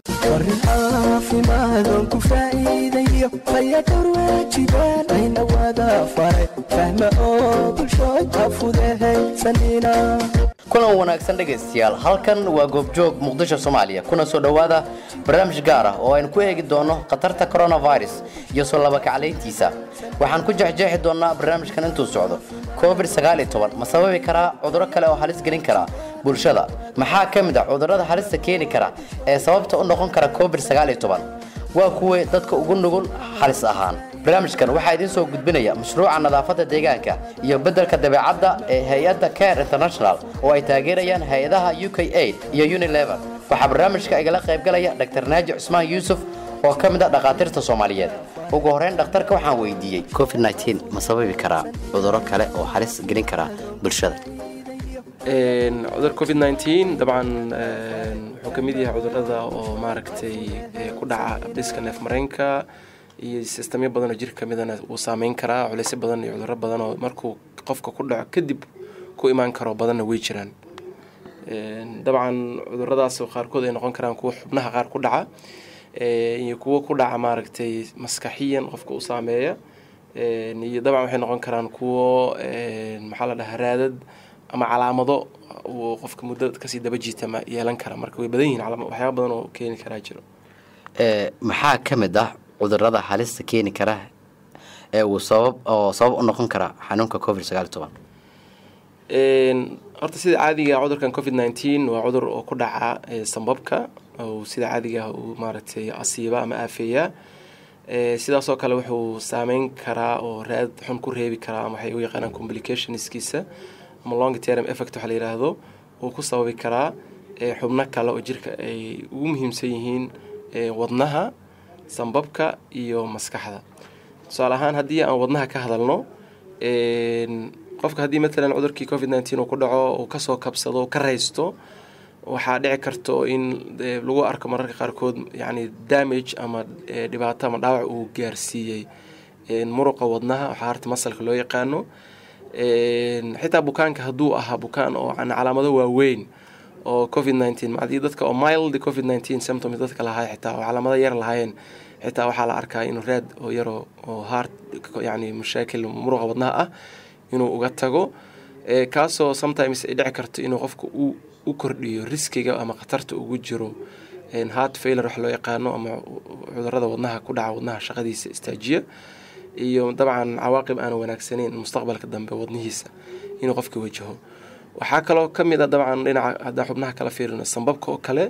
Warin caafimaadon ku faa'iidayo fayadhowr waajibaan ayna wada faray fahma oo bulshooyinka fudehaysanina. kulan wanaagsan dhegaystayaal, halkan waa goobjoog muqdisho Soomaaliya. kuna soo dhawaada barnaamij gaar ah oo aynu ku eegi doono khatarta coronavirus iyo soo laba kacleyntiisa. waxaan ku jeexjeexi doonaa barnaamijkan intuu socdo. COVID-19 ma sababi karaa cudurro kale oo halis gelin kara bulshada? maxaa ka mid ah cudurrada halista keeni kara ee sababta u noqon kara COVID-19? waa kuwee dadka ugu nugul halis ahaan? barnaamijkan waxaa idin soo gudbinaya mashruuca nadaafadda deegaanka iyo beddelka dabeecadda ee hay'adda Care International oo ay taageerayaan hay'adaha UKAID iyo Unilever. waxaa barnaamijka igala qaybgalaya Dr. Naaji Cusmaan Yuusuf oo ka mid ah dhaqaatiirta Soomaaliyeed. ugu horreyn dhakhtarka waxaan weydiiyey COVID-19 ma sababi karaa cudurro kale oo halis gelin kara bulshada? عذر كوفيد-19 طبعا wuxuu ka mid yahay cudurrada oo maaragtay ku dhaca dhiska neef mareenka iyo sistemyo badan oo jirka midana uu saameyn karaa culays badan iyo cudurro badan oo markuu qofka ku dhaco kadib ku imaan karo badanna way jiraan. dabcan cudurradaas qaarkood ay noqon karaan kuwa xubnaha qaar ku dhaca iyo kuwa ku dhaca maaragtay maskaxiyan qofka u saameeya iyo dabcan waxay noqon karaan kuwa maxaa la dhahaa raadad ama calaamado uu qofka muddo kasii daba jiitama yeelan kara. marka way badan yihiin waxyaabo badan oo keeni karaa jiro. maxaa ka mid ah cudurrada halista keeni kara ee uu sabab u noqon kara xanuunka COVID-19? horta sida caadiga cudurkan COVID-19 waa cudur oo ku dhaca sanbabka oo sida caadiga uu maaragtay asiiba ama aafeeya. sidaas oo kale wuxuu saameyn karaa oo raad xun ku reebi karaa ama waxay u yaqaanaan complicationskiisa ama long term effect waxa la yiraahdo uu ku sababi karaa xubno kale oo jirka ay ugu muhiimsan yihiin wadnaha, sanbabka iyo maskaxda. tusaale ahaan haddii aan wadnaha ka hadalno, qofka haddii matalan cudurkii COVID-19 uu ku dhaco uu kasoo kabsado ka raysto, waxaa dhici karto in lagu arko mararka qaarkood yani damage ama dhibaato ama dhaawac uu gaarsiiyey muruqa wadnaha oo heart muscle loo yaqaano. xitaa bukaanka hadduu ahaa bukaan oo aan calaamado waaweyn oo COVID-19 macdii dadka oo mild COVID-19 symptoms dadka lahaa xitaa oo calaamado yar lahaayeen xitaa waxaa la arkaa inuu raad oo yaro oo heart yani mashaakil muruqa wadnaha ah inuu uga tago, kaasoo sometimes ay dhici karto inuu qofku u kordhiyo riskiga ama khatarta ugu jiro heart failure wax loo yaqaano ama cudurrada wadnaha ku dhaca wadnaha shaqadiisa istaajiya iyo dabcan cawaaqib aan wanaagsaneyn mustaqbalka dambe wadnihiisa inuu qofka wajaho. waxaa kaloo ka mid ah dabcan dhinaca hadda xubnaha kala fiirino sanbabka oo kale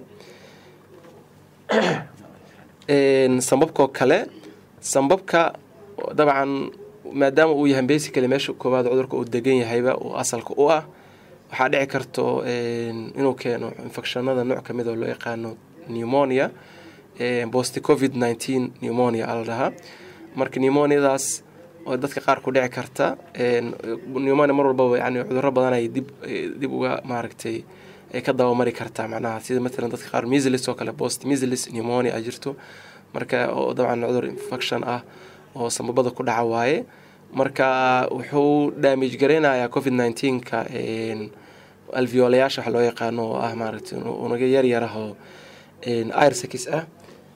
sanbabka dabcan maadaama uu yahay basically meesha koowaad cudurka uu degan yahayba uu asalka u ah, waxaa dhici karto inuu keeno infectionada nooc ka mid oo loo yaqaano pneumonia, post COVID-19 pneumonia la dhahaa. marka pneumoniadaas oo dadka qaar ku dhici karta pneumonia mar walba yani cudurro badan ay dib uga maaragtay ay ka daba mari kartaa macnaha sida matalan dadka qaar measles oo kale post measles pneumonia ay jirto marka oo dabcan cudur infection ah oo sanbabada ku dhaca waaye. marka wuxuu damage gareynayaa COVID-19ka alveolayaasha waxa loo yaqaano oo ah maaragtay unuga yar yar ah oo air sacs ah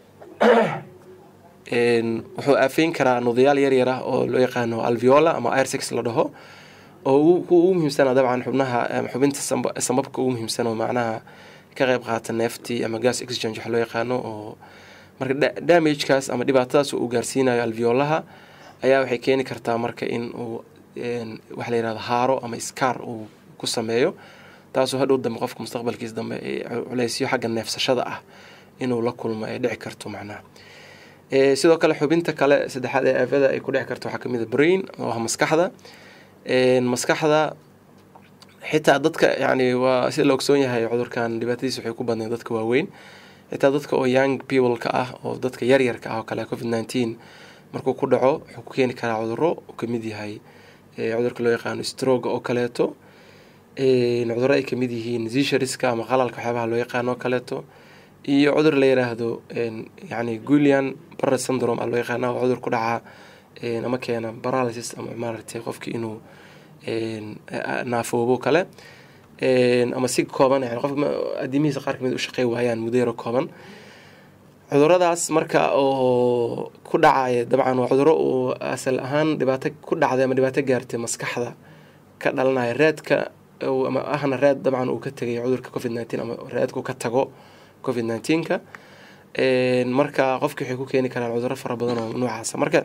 wuxuu aafeyn karaa nudayaal yar yar ah oo loo yaqaano alveola ama air sacs la dhaho oo ugu muhiimsan dabcan xubnaha xubinta sanbabka ugu muhiimsan oo macnaha ka qayb qaata neeftii ama gas exchange waxa loo yaqaano. oo marka damage-kaas ama dhibaatadaas uu gaarsiinayo alveolaha ayaa waxay keeni kartaa marka in uu waxa la yiraahdo haaro ama scar uu ku sameeyo, taasoo hadhow dambe qofka mustaqbalkiisa dambe culaysyo xagga neefsashada ah inuu la kulmo ay dhici karto macnaha. sidoo kale xubinta kale saddexaad ee aafada ay ku dhici karto waxaa ka mid ah brain oo ah maskaxda. maskaxda xitaa dadka yani waa sida la ogsoon yahay cudurkan dhibaatadiisa waxay ku badnayd dadka waaweyn, xitaa dadka oo young people-ka ah oo dadka yaryarka ah oo kale COVID-19 markuu ku dhaco wuxuu ku keeni karaa cudurro uu ka mid yahay cudurka loo yaqaano stroke oo kaleeto, cudurro ay ka mid yihiin seizures-ka ama qalalka waxyaabaha loo yaqaano oo kaleeto, iyo cudur la yiraahdo yani Guillain-Barré syndrome loo yaqaano oo cudur ku dhaca ama keena paralysis ama maaragtay qofkii inuu naafoobo kale ama si kooban yani qof adimihiisa qaar kamid u shaqey waayaan muddo yaro kooban. cuduradaas marka oo ku dhacaya dabcan waa cuduro oo asal ahaan dhibaato ku dhacday ama dhibaato gaartay maskaxda ka dhalanaya raadka ama ahna raad dabcan uu ka tagay cudurka COVID-19 ama raadku ka tago COVID-19ka marka qofkii waxay ku keeni karaan cuduro fara badan oo noocaas marka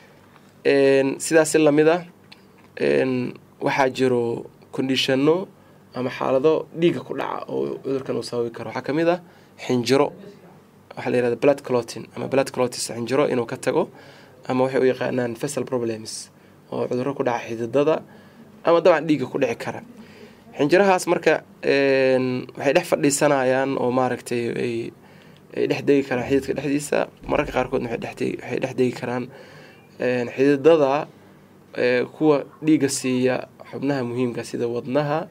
sidaas la mid ah waxaa jiro conditionno ama xaalado dhiiga ku dhaca oo cudurkan uu sababi karo waxaa kamid ah xinjiro waxa la yiraahdo blood clotting ama blood clots xinjiro inuu ka tago ama waxay u yaqaanaan vessel problems oo cuduro ku dhaca xididada ama dabcan dhiiga ku dhici kara xinjirahaas marka waxay dhex fadhiisanayaan oo maaragtay ay dhex degi karaan xididka dhexdiisa mararka qaarkood waxay dhex degi karaan xididada kuwa dhiiga siiya xubnaha muhiimka sida wadnaha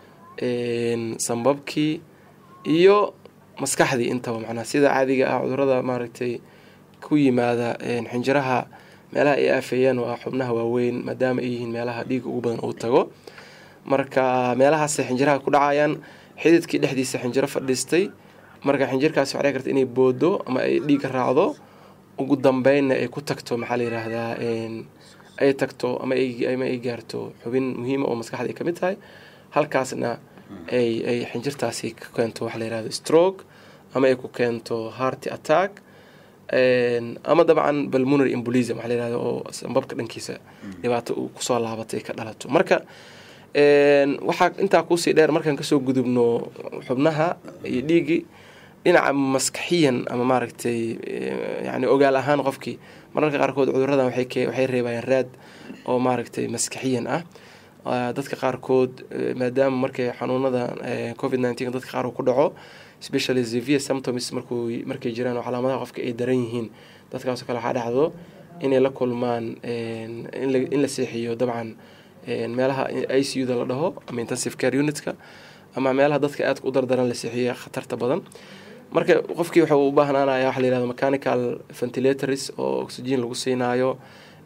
sanbabkii iyo maskaxdii intaba macnaha sida caadiga ah cudurada maaragtay ku yimaada xinjiraha meelaha ay aafeeyaan waa xubnaha waaweyn maadaama ay yihiin meelaha dhiiga ugu badan uu tago marka meelahaas xinjiraha ku dhacayaan xididkii dhexdiisa xinjiro fadhiistay marka xinjirkaas waxay kartaa inay boodo ama ay dhiiga raacdo ugu dambeynna ay ku tagto maxaa la yiraahdaa ay tagto ama ay gaarto xubin muhiim oo maskaxda ay kamid tahay halkaasna ay xinjirtaasi ka keento waxa la yiraahdo stroke ama ay ku keento heart attack ama dabcan pulmonary embolism waxa la yiraahdo oo sanbabka dhankiisa dhibaato uu ku soo laabatay ka dhalato marka waxa inta ku sii dheer markaan ka soo gudubno xubnaha iyo dhiigi dhinaca maskaxiyan ama maaragtay yani ogaal ahaan qofkii mararka qaarkood cuduradan waxay reebayaan raad oo maaragtay maskaxiyan ah dadka qaarkood maadaama markay xanuunada COVID-19 dadka qaar ku dhaco especially severe symptoms markay jiraan calaamadaha qofka ay daran yihiin dadkaas kale waxa dhacdo inay la kulmaan in la seexiyo dabcan meelaha ICU da la dhaho ama intensive care unit-ka ama meelaha dadka aad u dardaran la seexiyo khatarta badan marka qofkii wuxuu u baahnaanayaa waxa la yiraahdo mechanical ventilators oo oxygen lagu siinaayo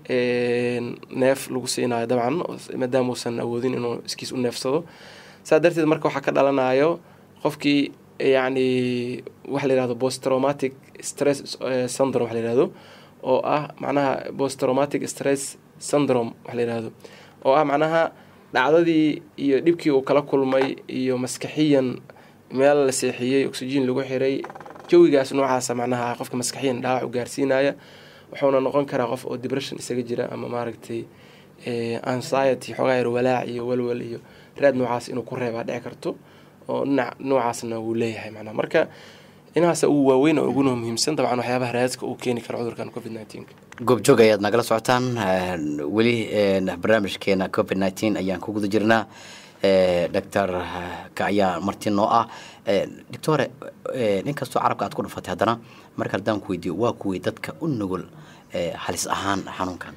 neef lagu siinaayo dabcan maadaama uusan awoodin inuu iskiis u neefsado saa darteed marka waxaa ka dhalanayo qofkii yani waxa la yiraahdo post traumatic stress syndrome waxa la yiraahdo oo ah macnaha post traumatic stress syndrome waxa la yiraahdo oo ah macnaha dhacdadii iyo dhibkii uu kala kulmay iyo maskaxiyan meel la seexiyay oxygen lagu xiray jawigaas noocaas macnaha qofka maskaxiyan dhaawac u gaarsiinaya wuxuuna noqon karaa qof oo depression isaga jira ama maaragtay anxiety xogaa yar walaac iyo walwal iyo raad noocaas inuu ku reebaa dhici karto oo noocaasna uu leeyahay macnaha marka inaas uu waaweyn oo ugu muhiimsan dabcan waxyaabaha raadka uu keeni karo cudurkan COVID-19 goobjoog ayaad nagala socotaan weli barnaamijkeena COVID-19 ayaan ku guda jirnaa doctor ka ayaa marti noo ah doctore ninkastoo carabka aad ku dhufatay haddana marka haddaan ku weydiiyo waa kuwii dadka u nugul halis ahaan xanuunkan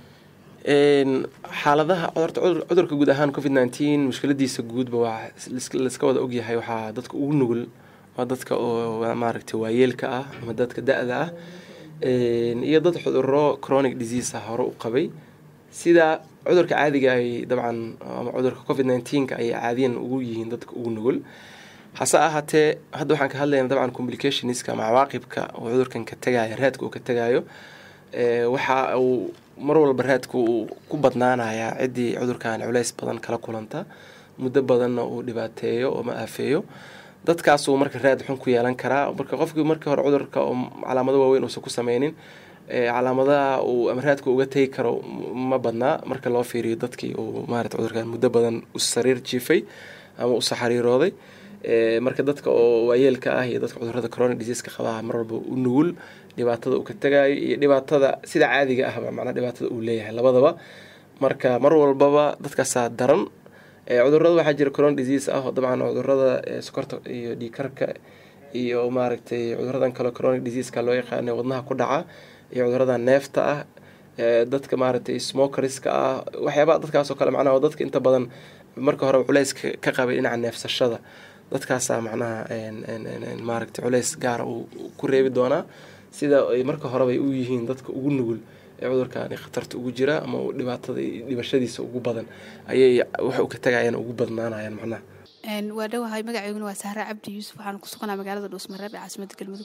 xaaladaha cudurka guud ahaan COVID-19 mushkiladiisa guudba waa liska wada ogyahay waxaa dadka ugu nugul waa dadka oo maaragtay waayeelka ah ama dadka da'da ah iyo dad cudurro chronic disease ah hore u qabay sida cudurka caadiga ay dabcan ama cudurka COVID-19 ay caadiyan ugu yihiin dadka ugu nugul hase ahaatee hadda waxaan ka hadlaynaa dabcan complicationska ama cawaaqibka oo cudurkan ka tagayo raadka uu ka tagayo waxa uu mar walba raadku uu ku badnaanayaa ciddii cudurkan culays badan kala kulanta muddo badanna uu dhibaateeyo oo ma aafeeyo dadkaas uu marka raad xun ku yeelan karaa marka qofkii markii hore cudurka oo calaamado waaweyn uusan ku sameynin calaamadaha uu ama raadka uga tagi karo ma badnaa marka loo fiiriyo dadkii uu maaragtay cudurkan muddo badan u sariir jiifay ama u saxariirooday marka dadka oo waayeelka ah iyo dadka cudurrada chronic disease ka qaba mar walba u nugul dhibaatada uu ka tagayo iyo dhibaatada sida caadiga ah macnaha dhibaatada uu leeyahay labadaba marka mar walbaba dadkaas daran cudurrada waxaa jira chronic disease ah oo dabcan cudurrada sokorta iyo dhiigkarka iyo maaragtay cudurradan kale chronic disease ka loo yaqaan wadnaha ku dhaca iyo cudurrada neefta ah dadka maaragtay smokerska ah waxyaaba dadkaas oo kale macnaha dadka inta badan marka hore culays ka qabay dhinaca neefsashada dadkaas macnaha maaragtay culays gaar uu ku reebi doonaa sida ay marka hore bay u yihiin dadka ugu nugul cudurkan khatarta ugu jira ama dhibaatada dhibashadiisa ugu badan ayay wax u ka tagayaan ugu badnaanayaan macnaha waa dhawahay magaceyguna waa Sahra Cabdi Yuusuf waxaan ku sugnaa magaalada Dhuusmareeb ee caasimadda Galmudug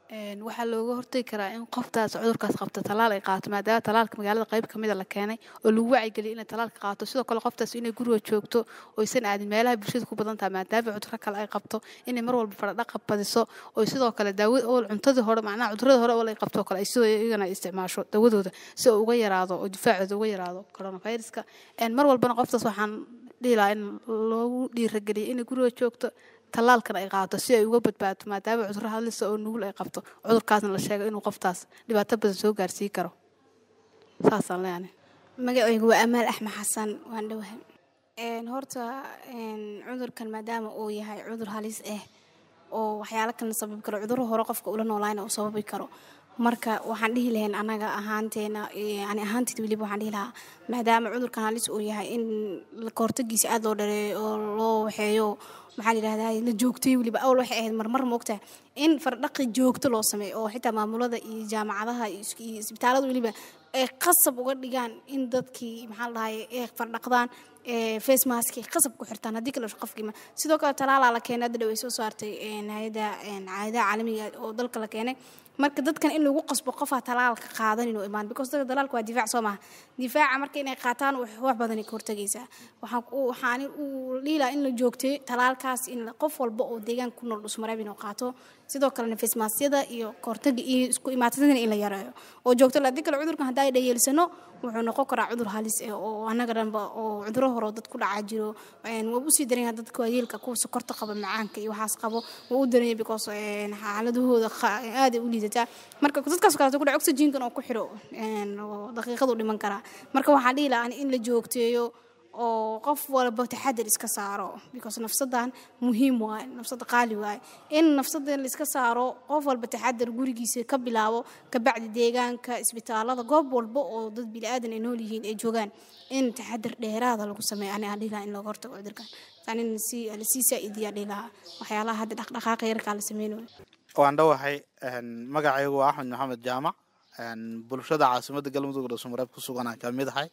waxaa looga hortagi karaa in qoftaas cudurkaas qabta talaal ay qaato maadaama talaalka magaalada qayb kamid la keenay oo lagu wacyigeliyo inay talaalka qaato sidoo kale qoftaas inay guriga joogto oo aysan aadin meelaha bulshada ku badan tahay maadaama cudurro kale ay qabto inay mar walba faradhaqa badiso oo sidoo kale daawada oo cuntadii hore macnaha cudurrada hore oo ay qabto kale ay sidoo iyagana isticmaasho daawadooda si uu uga yaraado oo difaacooda uga yaraado coronaviruska mar walbana qoftaas waxaan dhihi lahaa in loogu dhiirageliyo inay guriga joogto talaalkan ay qaato si ay uga badbaado maadaama cudurro halis oo nugul ay qabto cudurkaasna la sheego inuu qoftaas dhibaato badan soo gaarsiin karo saasaan leeyahay magacaygu waa Amaal Axmed Xasan waan dhawahay horta cudurkan maadaama uu yahay cudur halis ah oo waxyaalo kale sabab karo cudurro hore qofka ula noolaayna uu sababi karo marka waxaan dhihi lahayn anaga ahaanteena yani ahaanteed waliba waxaan dhihi lahaa maadaama cudurkan halis uu yahay in kahortagiisa aad loo dhareeyo oo loo waxeeyo maxaa la yidhahdaa la joogtay waliba awal waxay ahayd marmar moogtahay in fardhaqi joogto loo sameeyo oo xitaa maamulada iyo jaamacadaha iyo isbitaalada waliba ay qasab uga dhigaan in dadkii maxaa la dhahay ay fardhaqdaan face mask qasab ku xirtaan haddii kale qofkii sidoo kale talaalaa la keenay hadda way soo saartay hay'adda caalamiga oo dalka la keenay marka dadkan in lagu qasbo qofa talaalka qaadan inuu imaan because dadka talaalku waa difaac soo maaha difaaca marka inay qaataan wax badan ka hortagaysaa waxaan u liilaa in la joogtay talaalkaas in qof walba oo deegaan ku nool dhusmareeb inuu qaato sidoo kale face mask-yada iyo kahortaga iyo isku imaatadana in la yareeyo oo joogto la dikala cudurkan hadaa ay dhayeelsano wuxuu noqon karaa cudur halis ah oo anaga dhanba oo cudurro hore dad ku dhaca jiro waa u sii daran dadka waayeelka kuwa sokorta qaba macaanka iyo waxaas qabo waa u daran because xaaladahooda aad ay u liidataa marka dadkaas kale ku dhaca oxygen-kan oo ku xiro daqiiqad u dhiman karaa marka waxaan dhihi lahaa in la joogteeyo oo qof walba taxadar iska saaro because nafsadan muhiim waa nafsada qaali waa in nafsadan la iska saaro qof walba taxadar gurigiisa ka bilaabo ka bacdi deegaanka isbitaalada goob walba oo dad bini'aadan ay nool yihiin ay joogaan in taxadar dheeraad lagu sameeyo aan dhihi lahaa in looga hortago cudurkan taanin si saa'idiya dhihi lahaa waxyaalaha hadda dhaqdhaqaaqa yarka la sameeyo waan dhawahay magacaygu waa Axmed Maxamed Jaamac bulshada caasimadda Galmudug Dhuusamareeb ku sugan ka mid ahay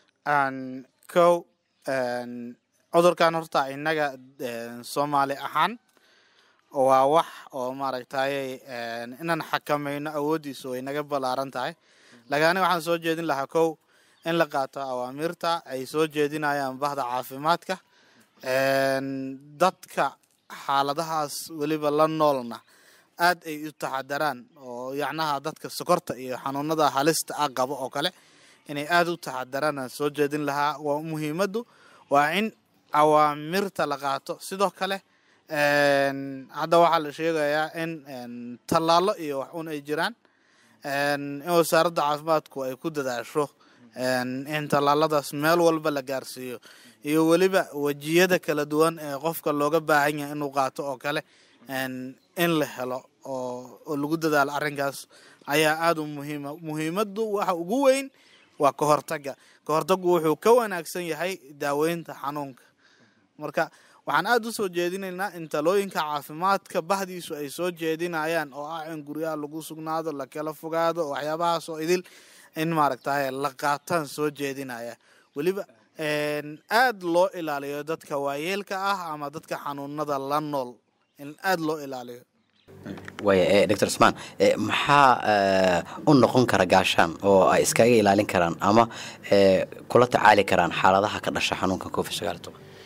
cudurkan horta inaga Soomaali ahaan waa wax oo maaragtay inaan xakamayno awoodiisa way naga balaaran tahay lagana waxaan soo jeedin lahaa in la qaato awaamirta ay soo jeedinayaan bahda caafimaadka dadka xaaladahaas waliba la noolna aad ay u taxadaraan oo yacnaha dadka sokorta iyo xanuunada halista qabo oo kale inay aad u taxadaraan soo jeedin lahaa waa muhiimadu waa in awaamirta la qaato sidoo kale hadda waxaa la sheegayaa in tallaalo iyo wax un ay jiraan in wasaaradda caafimaadku ay ku dadaasho in tallaaladaas meel walba la gaarsiiyo iyo weliba wajiyada kala duwan ee qofka looga baahan yahay inuu qaato oo kale in la helo oo lagu dadaalo arrinkaas ayaa aad u muhiimadu waxa ugu weyn waa kahortagu wuxuu ka wanaagsan yahay daaweynta xanuunka marka waxaan aad u soo jeedinaynaa in talooyinka caafimaadka bahdiisu ay soo jeedinayaan oo ah in guryaha lagu sugnaado la kala fogaado waxyaabahaas oo idil in maaragtay la qaataan soo jeedinaya weliba aad loo ilaaliyo dadka waayeelka ah ama dadka xanuunada la nool in aad loo ilaaliyo Dr. Usman maxaa u noqon kara gaashaan oo ay iskaga ilaalin karaan ama kula tacaali karaan xaaladaha ka dhasha xanuunka COVID-19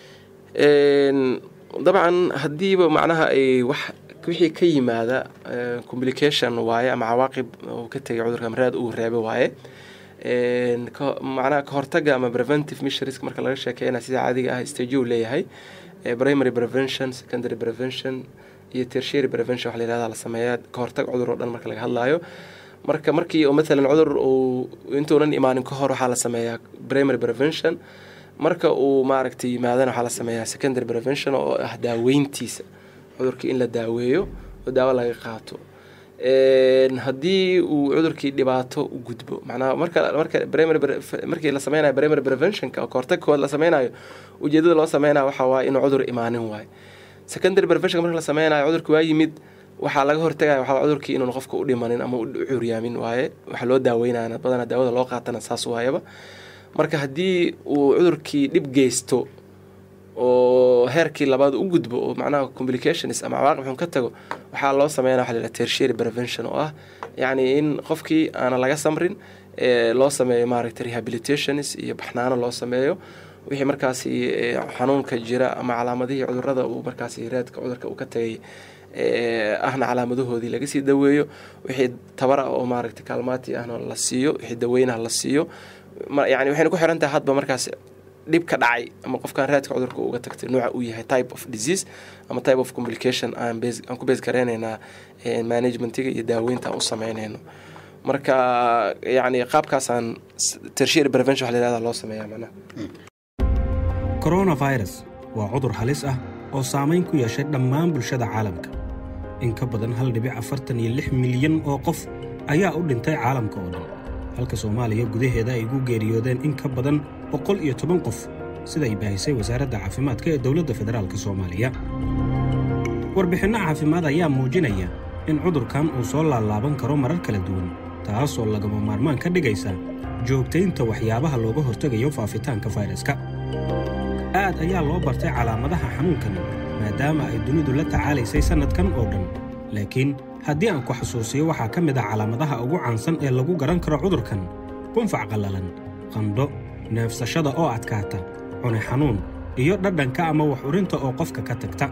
dabcan hadiiba macnaha ay wixii ka yimaada complication waaye ama cawaaqib uu ka tagay cudurka amraad uu reebay waaye macnaha ka hortaga ama preventive measures marka laga sheekeeyna sida caadiga ah stage uu leeyahay primary prevention secondary prevention iyo tertiary prevention waxa la yiraahdaa la sameeyaa ka hortag cudur oo dhan marka laga hadlaayo markii oo mesela cudur uu intuunan imaanin ka hor waxa la sameeyaa primary prevention marka uu maaragtay yimaadana waxa la sameeyaa secondary prevention oo ah daaweyntiisa cudurka in la daaweeyo oo daawo laga qaato haddii uu cudurkii dhibaato u gudbo macnaha markii la sameynayo primary prevention ka hortagkooda la sameynayo ujeedada loo sameynayo waxa waa inuu cudur imaanin waayo secondary prevention marka la sameynayo cudurka waa yimid waxaa laga hortagaya waxaa cudurkii inuu qofka u dhimanin ama u curyaamin waaye waxa loo daaweynaya badanaa daawada loo qaatana saas waayaba marka haddii uu cudurkii dhib geysto oo heerkii labaad u gudbo oo macnaha complications ama cawaaqib xun ka tago waxaa loo sameynaa waxa la yidhaha tertiary prevention oo ah yacni in qofkii aanan laga samrin loo sameeyo maaragtay rehabilitations iyo baxnaano loo sameeyo wixii markaasi xanuunka jira ama calaamadihii cudurrada uu markaasi raadka cudurka uu ka tagay ahna calaamadahoodii laga sii daweeyo wixii tabara oo maaragtay kaalmaati ahna la siiyo wixii daweynaha la siiyo yani waxayna ku xiran tahay hadba markaas dhib ka dhacay ama qofkan raadka cudurka uga tagtay nooca uu yahay type of disease ama type of complication aan ku base gareynaynaa managementiga iyo daaweynta aan u sameynayno marka yani qaabkaasaan tertiary prevention waxa la yidhahdaa loo sameeyaa macnaha coronavirus waa cudur halis ah oo saamayn ku yeeshay dhammaan bulshada caalamka in ka badan 1.46 milyan oo qof ayaa u dhintay caalamka oo dhan halka Soomaaliya gudaheeda ay ugu geeriyoodeen in ka badan 110 qof sida ay baahisay wasaaradda caafimaadka ee dawladda federaalka Soomaaliya warbixinno caafimaad ayaa muujinaya in cudurkan uu soo laalaaban karo marar kala duwan taasoo lagama maarmaan ka dhigaysa joogtaynta waxyaabaha looga hortagayo faafitaanka fayraska aad ayaa loo bartay calaamadaha xanuunkan maadaama ay dunidu la tacaalaysay sanadkan oo dhan laakiin haddii aan ku xasuusiyo waxaa ka mid ah calaamadaha ugu caansan ee lagu garan karo cudurkan qunfac qallalan qandho neefsashada oo adkaata cune xanuun iyo dhadhanka ama wax urinta oo qofka ka tagta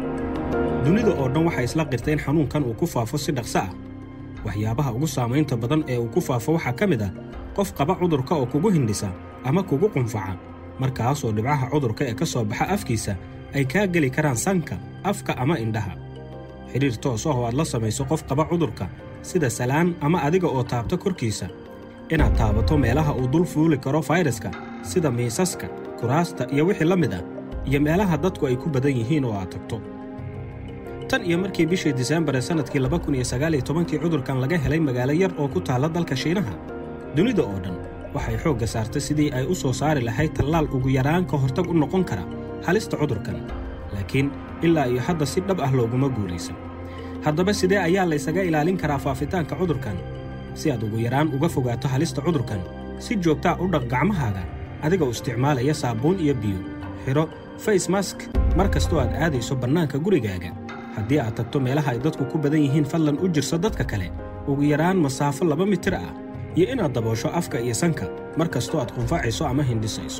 dunida oo dhan waxay isla qirtay in xanuunkan uu ku faafo si dhaqso ah waxyaabaha ugu saamaynta badan ee uu ku faafo waxaa ka mid ah qof qaba cudurka oo kugu hindhisa ama kugu qunfaca markaasoo dhibcaha cudurka ee ka soo baxa afkiisa ay kaa geli karaan sanka afka ama indhaha xiriir toos ah oo aad la samayso qof qaba cudurka sida salaan ama adiga oo taabta korkiisa inaad taabato meelaha uu dul fuuli karo fayraska sida miisaska kuraasta iyo wixii la mid ah iyo meelaha dadku ay ku badan yihiin oo aad tagto tan iyo markii bishii December ee sanadkii 2019 cudurkan laga helay magaalo yar oo ku taala dalka Shiinaha dunida oo dhan waxay xoogga saartay sidii ay u soo saari lahayd tallaal ugu yaraan ka hortag u noqon kara halista cudurkan laakiin ilaa iyo hadda si dhab ah looguma guulaysan haddaba sidee ayaa la isaga ilaalin karaa faafitaanka cudurkan si aad ugu yaraan uga fogaato halista cudurkan si joogta u dhaq gacmahaaga adiga oo isticmaalaya saabuun iyo biyo xiro face mask markastoo aad aadayso bannaanka gurigaaga haddii aad tagto meelaha ay dadku ku badan yihiin fadlan u jirso dadka kale ugu yaraan masaafo 2 mitir ah iyo inaad daboosho afka iyo sanka markastoo aad qunfacayso ama hindhisayso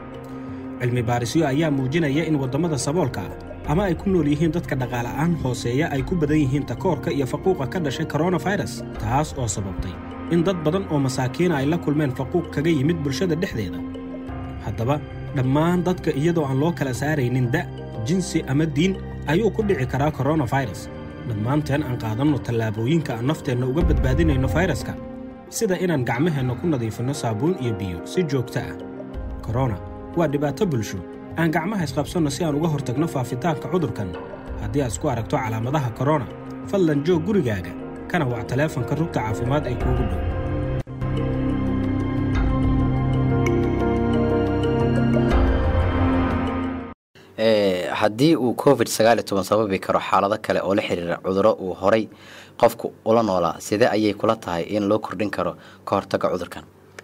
cilmi baarisyo ayaa muujinaya in waddamada saboolka ah ama ay ku nool yihiin dadka dhaqaala'aan hooseeya ay ku badan yihiin takoorka iyo faquuqa ka dhashay coronavirus taas oo sababtay in dad badan oo masaakiina ay la kulmeen faquuq kaga yimid bulshada dhexdeeda haddaba dhammaan dadka iyadoo aan loo kala saaraynin da' jinsi ama diin ayuu ku dhici karaa coronavirus dhammaanteen aan qaadanno tallaabooyinka aan nafteenna uga badbaadinayno fayraska sida inaan gacmaheenna ku nadiifinno saabuun iyo biyo si joogto ah corona waa dhibaato bulsho aan gacmaha isqabsanno si aan uga hortagno faafitaanka cudurkan haddii aad isku aragto calaamadaha corona fadlan joog gurigaaga kana wac taleefanka rugta caafimaad ee kuugu dhow haddii uu covid-19 sababi karo xaalado kale oo la xiriira cudurro uu horay qofku ula noolaa sidee ayay kula tahay in loo kordhin karo ka hortagga cudurkan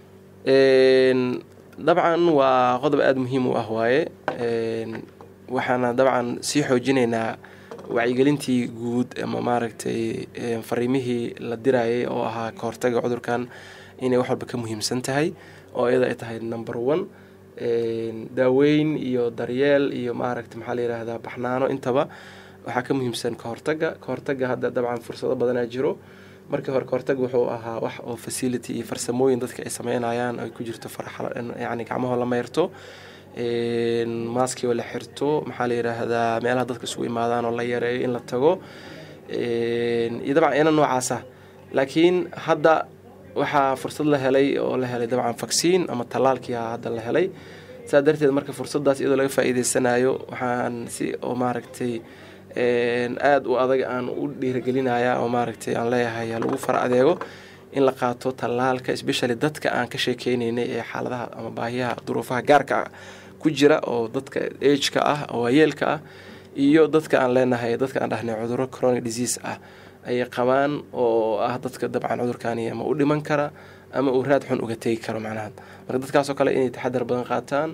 dabcan waa qodob aada muhiim u ah waaye waxaana dabcan sii xoojinaynaa wacyigelintii guud ama maaragtay fariimihii la dirayay oo ahaa ka hortagga cudurkan inay wax walba ka muhiimsan tahay oo iyada ay tahay number 1 daaweyn iyo daryeel iyo maaragtay maxaa la yidhaahdaa baxnaano intaba waxaa ka muhiimsan ka hortagga hadda dabcan fursado badanaa jiro markii hore ka hortagga wuxuu ahaa wax oo facility iyo farsamooyin dadka ay sameynayaan ay ku jirto yani gacmaho la mayrto maaskii oo la xirto maxaa la yidhaahdaa meelaha dadka isugu imaadaan oo la yareeyo in la tago iyo dabcan ina noocaasa laakiin hadda waxaa fursad la helay oo la helay dabcan vaccine ama tallaalkii hadda la helay saa darteed marka fursaddaas iyadoo laga faa'iidaysanayo waxaan si oo maaragtay aada u adag aan u dhiirigelinayaa oo maaragtay aan leeyahay lagu fara adeego in la qaato tallaalka especially dadka aan ka sheekeynaynay ee xaaladaha ama baahiyaha duruufaha gaarka ku jira oo dadka age-ka ah oo waayeelka ah iyo dadka aan leenahay dadka aan dhahnay cudurro chronic disease ah ayay qabaan oo ah dadka dabcan cudurkaani ama u dhiman kara ama uu raad xun uga tegi karo macnaha marka dadkaasoo kale inay taxadar badan qaataan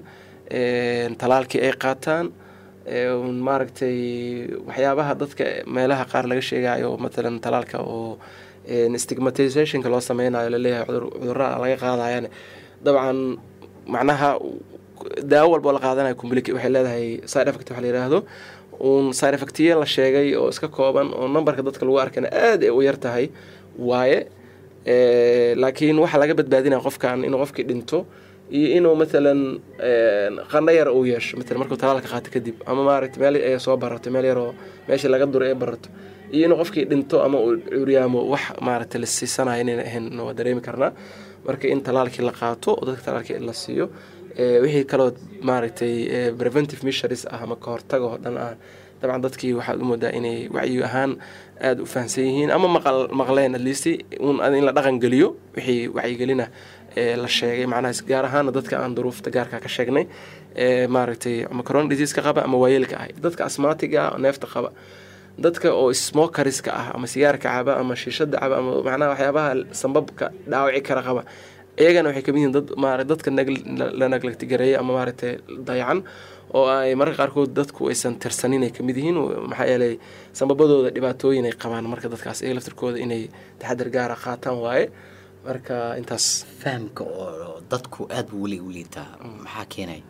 talaalkii ay qaataan maaragtay waxyaabaha dadka meelaha qaar laga sheegayo matalan talaalka oo stigmatizationka loo sameynayo laleeyahay cudurrada laga qaadayaan dabcan macnaha daawo walba la qaadanayo waxay leedahay side effect waxa la yiraahdo side effectiye la sheegay oo iska kooban oo numberka dadka lagu arkana aad ay u yar tahay waaye laakiin waxa laga badbaadinaya qofkan inuu qofkii dhinto iyo inuu matalan qandho yar uu yeesho matalan markuu talaalka qaato kadib ama maaragtay meel ay soo barato meel yar oo meesha laga duray ay barato iyo inuu qofkii dhinto ama uu curyaamo wax maaragtay la siisanayo inay ahayn waa dareemi karnaa marka in talaalkii la qaato oo dadka talaalkii la siiyo wixii kaloo maaragtay preventive measures ah ama ka hortag oo dhan ah dabcan dadkii waxaad u moodaa inay wacyi ahaan aad u fahansan yihiin ama maqleen at least in la dhaqan geliyo wixii wacyigelina la sheegay macnaha gaar ahaan dadka aan duruufta gaarka ka sheegnay maaragtay ama corona disease ka qaba ama waayeelka ah dadka asthmatiga neefta qaba dadka oo smokeriska ah ama sigaarka caba ama shiishada caba ama macnaha waxyaabaha sanbabka dhaawici kara qaba iyagana waxay kamid yihiin dad dadka la naglagtigareeyay ama maaragtay dayacan oo ay mararka qaarkood dadku aysan tirsanin ay kamid yihiin maxaa yeelay sanbabadooda dhibaatooyin ay qabaan marka dadkaas iyaga laftirkooda inay taxadar gaara qaataan waaye marka intaas fahamka oo dadku aad buu weli u liitaa maxaa keenay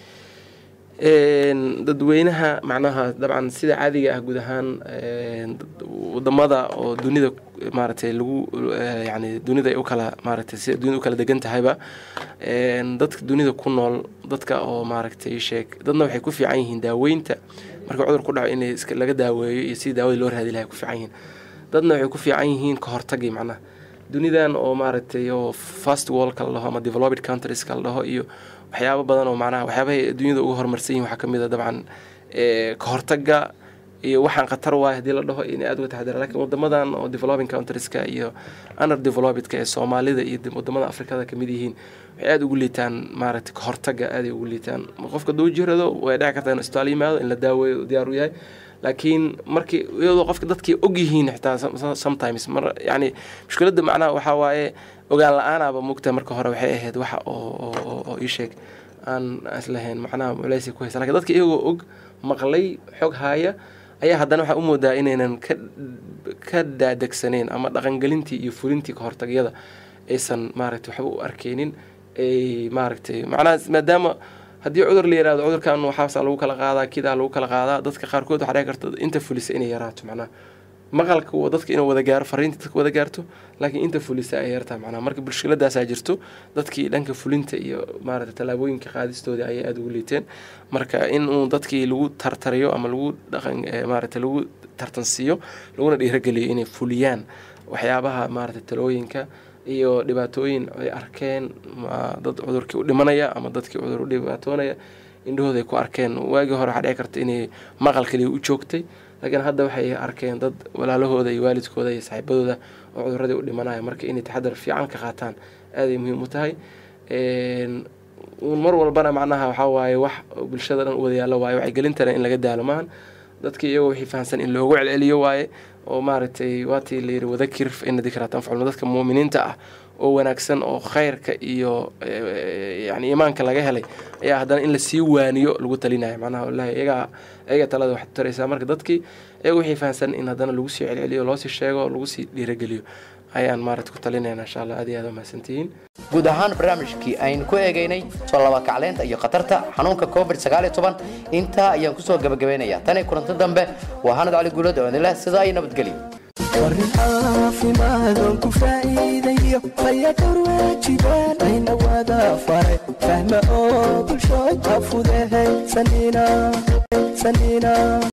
dadweynaha macnaha dabcan sida caadiga ah guud ahaan wadamada oo dunida maaragtay lagu yani dunida ay u kala maaragtay sida dunida u kala degan tahayba dadka dunida ku nool dadka oo maaragtay sheeg dadna waxay ku fiican yihiin daaweynta marka cudur ku dhaco in laga daaweeyo iyo si daawada loo raadi lahaa ku fiican yihiin dadna waxay ku fiican yihiin ka hortagii macnaha dunidan oo maaragtay oo first world kala dhaho ama developed countries kala dhaho iyo waxyaabo badan oo macnaha waxyaabahay adduunyada ugu horumarsan yihiin waxaa kamid ah dabcan ka hortagga iyo waxaan khatar waay haddii la dhaho inay aad uga taxadara laakiin wadamadan oo developing countrieska iyo under developedka ee soomaalida iyo wadamada afrikada kamid yihiin waxay aad ugu liitaan maaragtay ka hortagga aad ay ugu liitaan qofka duu jirado way dhici kartaa inuu isbitaal yimaado in la daaweeyo diyaar u yahay laakiin markii iyadoo qofka dadkii og yihiin xitaa sometimes yani mushkiladda macnaha waxaa waaye ogaan la-aanaaba mugta marka hore waxay ahayd waxa oo ii sheeg aan islahayn macnaha culaysi ku haysa lakin dadka iyagoo og maqlay xog haaya ayaa haddana waxaa u moodaa inaynan ka daadegsaneyn ama dhaqangelintii iyo fulintii ka hortagyada aysan maaragtay waxba u arkeynin ay maaragtay macnaha maadaama haddii cudur la yiraahdo cudurkan waxaasaa lagu kala qaadaa kidaa lagu kala qaadaa dadka qaarkood waxaa dhici karta inta fulisa inay yaraato macnaha maqalka dadka inuu wada gaaro fariinta dadka wada gaarto laakiin inta fulisa ay yartaa macnaha marka bulshadaasaa jirto dadkii dhanka fulinta iyo maaragtay tallaabooyinka qaadistooda ayay aada ugu liiteen marka in uu dadkii lagu tartariyo ama lagu dhaqan maaragtay lagu tartansiiyo laguna dhiirageliyo inay fuliyaan waxyaabaha maaragtay talooyinka iyo dhibaatooyin ay arkeen dad cudurkii u dhimanaya ama dadkii cudur u dhibaatoonaya indhahooda ay ku arkeen waagii hore waxaa dhici karta inay maqal kaliya u joogtay laakiin hadda waxay arkeen dad walaalahooda iyo waalidkooda iyo saaxiibadooda oo cuduradii u dhimanaya marka inay taxadar fiican ka qaataan aaday muhiim u tahay mar walbana macnaha waxaa waaye wax bulshada dhan u wada yaallo waaye wacyigelintana in laga daalo maahan dadkii iyagoo wixii fahamsan in loogu celceliyo waaye oo maaragtay waatii la yidhi wadakir fa ina dikraa tanfacu dadka muuminiinta ah oo wanaagsan oo khayrka iyo yani iimaanka laga helay ayaa haddana in lasii waaniyo lagu talinayo macnaha wallahi iyaga talada waxay taraysaa marka dadkii iyaga wixii fahamsan in haddana lagu sii celceliyo loosii sheego lagu sii dhiirageliyo ayaan maaragtay ku talinayna insha allah aad iyo aad u mahadsantihiin guud ahaan barnaamijkii aynu ku eegaynay soo laba kacleynta iyo khatarta xanuunka covid-19 intaa ayaan kusoo gabagabaynayaa tan iyo kulanti dambe waa hanad cali guulad oo idin leh sidaa iyo nabadgelyo warin caafimaadon ku faa'iidayo fayadhowr waajibaan ayna wada faray fahma oo bulshooy afudehay sanina